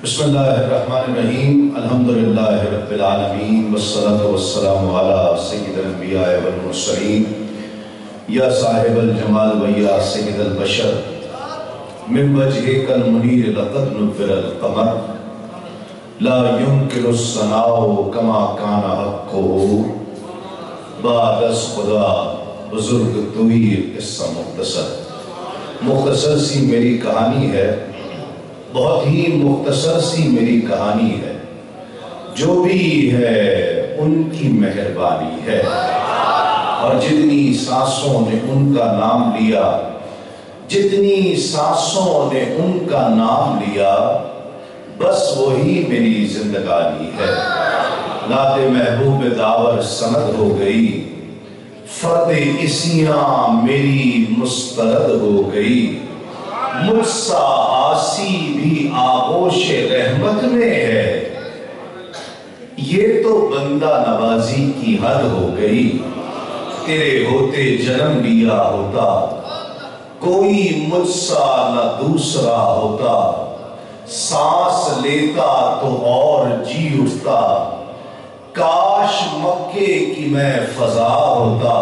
بسم اللہ الرحمن الرحیم الحمدللہ رب العالمین والصلاة والسلام علی سید الانبیاء والمرسلین یا صاحب الجمال و یا سید البشر من وجہک المنیر لقد نور القمر لا يمکن الثناء کما کان حقہ بعد از خدا بزرگ طویل قصہ مختصر سی میری کہانی ہے، بہت ہی مختصر سی میری کہانی ہے، جو بھی ہے ان کی مہربانی ہے، اور جتنی سانسوں نے ان کا نام لیا، جتنی سانسوں نے ان کا نام لیا، بس وہی میری زندگانی ہے۔ نعت محبوب داور سند ہو گئی، فرد اسیاں میری مسترد ہو گئی، مجھ سا آسی بھی آغوش رحمت میں ہے، یہ تو بندہ نوازی کی حد ہو گئی۔ تیرے ہوتے جنم لیا ہوتا، کوئی مجھ سا نہ دوسرا ہوتا، سانس لیتا تو اور جی اٹھتا، کاش مکے کی میں فضا ہوتا،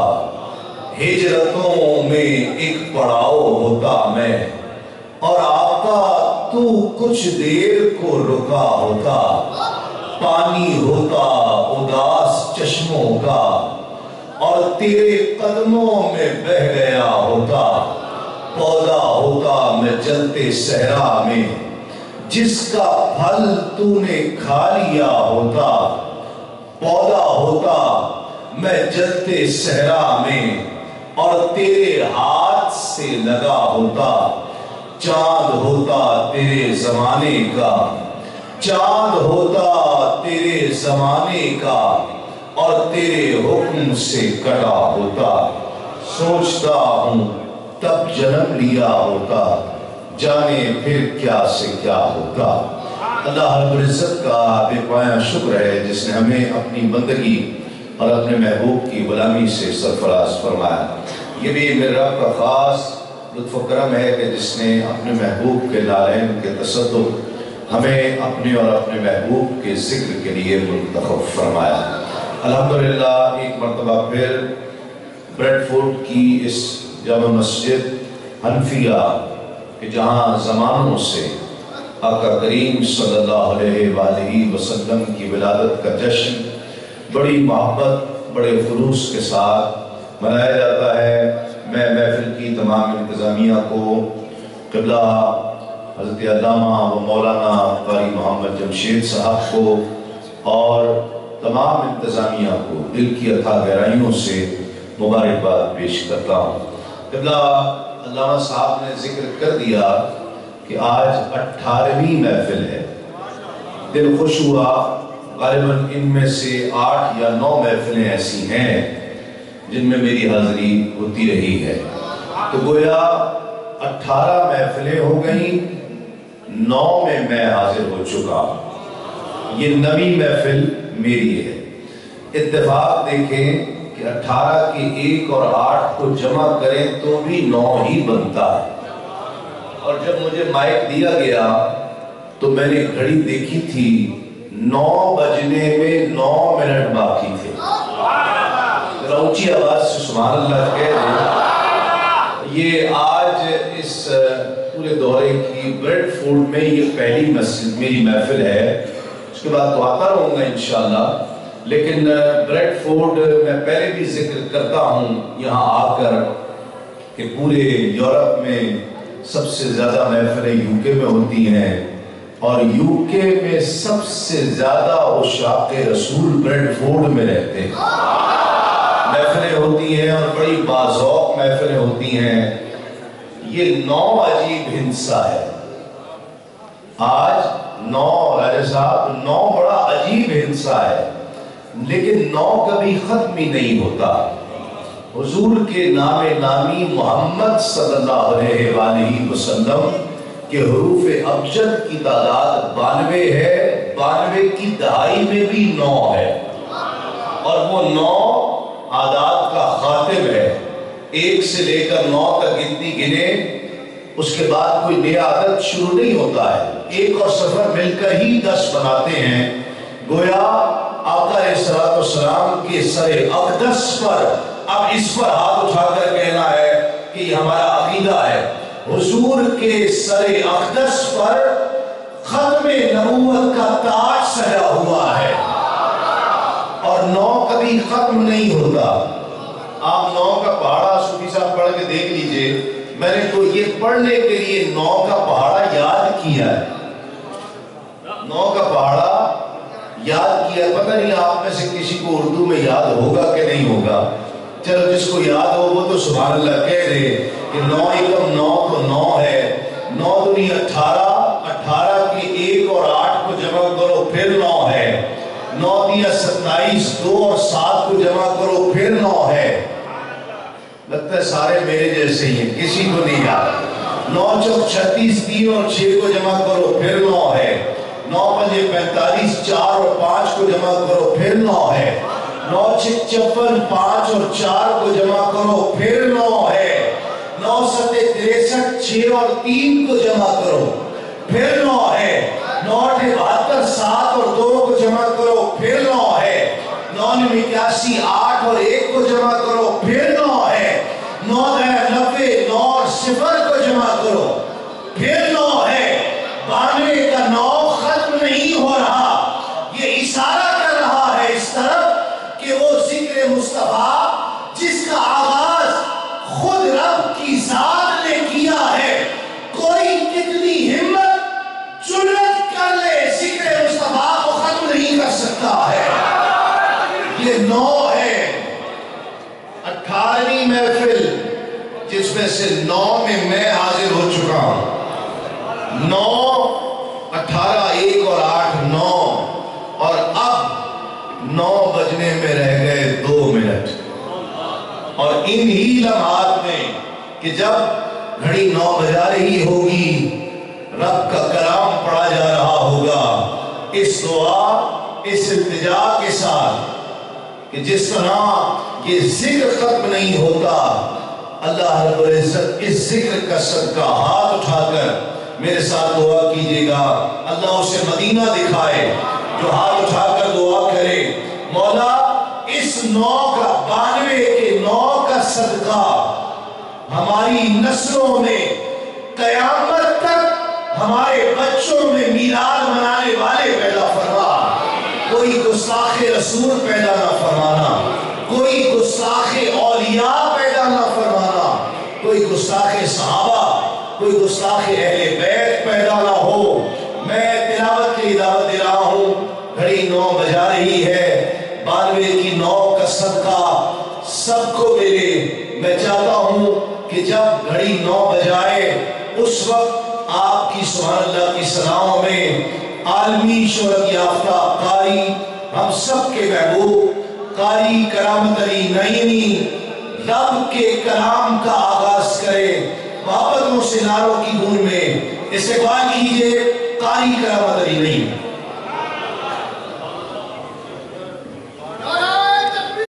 ہجرتوں میں ایک پڑاؤ ہوتا میں، اور آقا تو کچھ دیر کو رکا ہوتا، پانی ہوتا اداس چشموں کا، اور تیرے قدموں میں بہ گیا ہوتا، پودا ہوتا میں جلتے صحرا میں، جس کا پھل تو نے کھا لیا ہوتا، پودا ہوتا میں جلتے صحرا میں، اور تیرے ہاتھ سے لگا ہوتا، چاند ہوتا تیرے زمانے کا، چاند ہوتا تیرے زمانے کا، اور تیرے حکم سے کٹا ہوتا، سوچتا ہوں تب جنم لیا ہوتا، جانے پھر کیا سے کیا ہوتا۔ اللہ رب العزت کا بے پایاں شکر ہے جس نے ہمیں اپنی بندگی اور اپنے محبوب کی غلامی سے سرفراز فرمایا۔ یہ بھی میرے رب کا خاص لطف و کرم ہے کہ جس نے اپنے محبوب کے لالین کے تصدق ہمیں اپنے اور اپنے محبوب کے ذکر کے لیے منتخب فرمایا۔ الحمدللہ ایک مرتبہ پھر بریڈفورڈ کی اس جامع مسجد حنفیہ کہ جہاں زمانوں سے آقا کریم صلی اللہ علیہ وآلہ وسلم کی ولادت کا جشن بڑی محبت بڑے خلوص کے ساتھ منایا جاتا ہے، میں محفل کی تمام انتظامیہ کو، قبلہ حضرت علامہ و مولانا قاری محمد جمشید صاحب کو، اور تمام انتظامیہ کو دل کی اتھا گہرائیوں سے مبارکباد پیش کرتا ہوں۔ قبلہ علامہ صاحب نے ذکر کر دیا کہ آج 18ویں محفل ہے، دل خوش ہوا، غالباً ان میں سے 8 یا 9 محفلیں ایسی ہیں جن میں میری حاضری ہوتی رہی ہے، تو گویا 18 محفلیں ہو گئیں، 9 میں میں حاضر ہو چکا، یہ 9ویں محفل میری ہے۔ اتفاق دیکھیں کہ 18 کے 1 اور 8 کو جمع کریں تو بھی 9 ہی بنتا ہے، اور جب مجھے مائک دیا گیا تو میں نے گھڑی دیکھی تھی، 9 بجنے میں 9 منٹ باقی تھے۔ ذرا اونچی آواز سے سبحان اللہ کہہ دیں۔ یہ آج اس پورے دورے کی بریڈفورڈ میں یہ پہلی میری محفل ہے، اس کے بعد تو آتا رہوں گا انشاءاللہ، لیکن بریڈفورڈ میں پہلے بھی ذکر کرتا ہوں یہاں آ کر کہ پورے یورپ میں سب سے زیادہ محفلیں یوکے میں ہوتی ہیں، اور یوکے میں سب سے زیادہ عشاق رسول بریڈفورڈ میں رہتے ہیں، محفلیں ہوتی ہیں اور بڑی باذوق محفلیں ہوتی ہیں۔ یہ 9 عجیب ہندسہ ہے، آج 9 راجہ صاحب 9 بڑا عجیب ہندسہ ہے، لیکن 9 کبھی ختم ہی نہیں ہوتا۔ حضور کے نام نامی محمد صلی اللہ علیہ وآلہ وسلم کے حروف ابجد کی تعداد 92 ہے، 92 کی دہائی میں بھی 9 ہے، اور وہ 9 اعداد کا خاتم ہے۔ 1 سے لے کر 9 تک گنتی گنے، اس کے بعد کوئی نیا عدد شروع نہیں ہوتا ہے، ایک اور سفر ملکر ہی 10 بناتے ہیں۔ گویا آقا علیہ السلام کے سر اقدس پر اب اس پر ہاتھ اٹھا کر کہنا ہے کہ یہ ہمارا عقیدہ ہے۔ حضور کے سر اقدس پر ختم نبوت کا تاج سجا ہوا ہے، اور 9 کبھی ختم نہیں ہوتا۔ آپ 9 کا پہاڑا صوفی صاحب پڑھ کے دیکھ لیجئے، میں نے تو یہ پڑھنے کے لیے 9 کا پہاڑا یاد کیا ہے، 9 کا پہاڑا یاد کیا۔ پتہ نہیں آپ میں سے کسی کو اردو میں یاد ہوگا کہ نہیں ہوگا، چلو جس کو یاد ہو وہ تو سبحان اللہ کہہ دے کہ 9 × 9 تو 9 ہے، 9 دنی 18، 18 کے 1 اور 8 کو جمع کرو پھر 9 ہے، 9 دیا 27، 2 اور 7 کو جمع کرو پھر 9 ہے۔ لگتا ہے سارے میرے جیسے ہی ہیں، کسی کو نہیں یاد۔ 9 چوک 36، 3 اور 6 کو جمع کرو پھر 9 ہے، 9 پنجے 45، 4 اور 5 کو جمع کرو پھر 9 ہے، 9 چھک 56، 5 اور 4 کو جمع کرو پھر 9 ہے، 9 ستے 63، 6 اور 3 کو جمع کرو پھر 9 ہے، 9 8 72، 7 اور 2 کو جمع کرو پھر 9 ہے، 9 9 81، 8 اور 1 کو جمع کرو پھر 9 ہے، 9 90، 9 اور 0 کو جمع کرو پھر 9 ہے۔ 92 کا 9 ختم نہیں ہو رہا، یہ اشارہ کر رہا ہے اس طرف کہ وہ ذکر مصطفیٰ جس کا آغاز خود رب کی ذات نے کیا ہے، کوئی کتنی ہمت جرأت کر لے ذکر مصطفیٰ کو ختم نہیں کر سکتا ہے۔ یہ 9 ہے، 18ویں محفل جس میں سے 9 میں حاضر ہو چکا ہوں۔ 9 18 1 اور 8 9، اور اب 9 بجنے میں رہ گئے 2 منٹ، اور انہی لمحات میں کہ جب گھڑی 9 بجا رہی ہوگی، رب کا کلام پڑھا جا رہا ہوگا، اس دعا اس التجا کے ساتھ کہ جس طرح یہ ذکر ختم نہیں ہوتا، اللہ رب العزت اس ذکر کا صدقہ ہاتھ اٹھا کر میرے ساتھ دعا کیجئے گا، اللہ اسے مدینہ دکھائے جو ہاتھ اٹھا کر دعا کرے، مولا اس 9 کا 92 کے 9 کا صدقہ ہماری نسلوں میں قیامت تک ہمارے بچوں میں میلاد منانے والے پیدا فرما، کوئی گستاخ رسول پیدا نہ فرمانا، کوئی گستاخ اولیاء پیدا نہ فرمانا، کوئی گستاخ صحابہ، کوئی گستاخ اہل بیت پیدا نہ ہو۔ میں تلاوت کی دعوت دے رہا ہوں، گھڑی 9 بجا رہی ہے، 92 کی 9 کا صدقہ سب کو ملے۔ میں چاہتا ہوں کہ جب گھڑی 9 بجائے اس وقت آپ کی سبحان اللہ کی سلاموں میں عالمی شہرت یافتہ قاری، ہم سب کے محبوب قاری کرامت علی نعیمی رب کے کلام کا آغاز کرے، محبت و سناروں کی گون میں استقبال کیجئے قاری کرامت علی نعیمی۔